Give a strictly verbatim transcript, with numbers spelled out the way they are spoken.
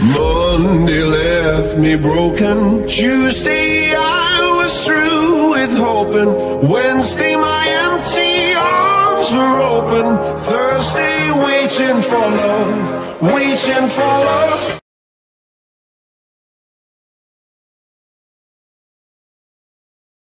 Monday left me broken. Tuesday I was through with hoping. Wednesday my empty arms were open. Thursday waiting for love, waiting for love.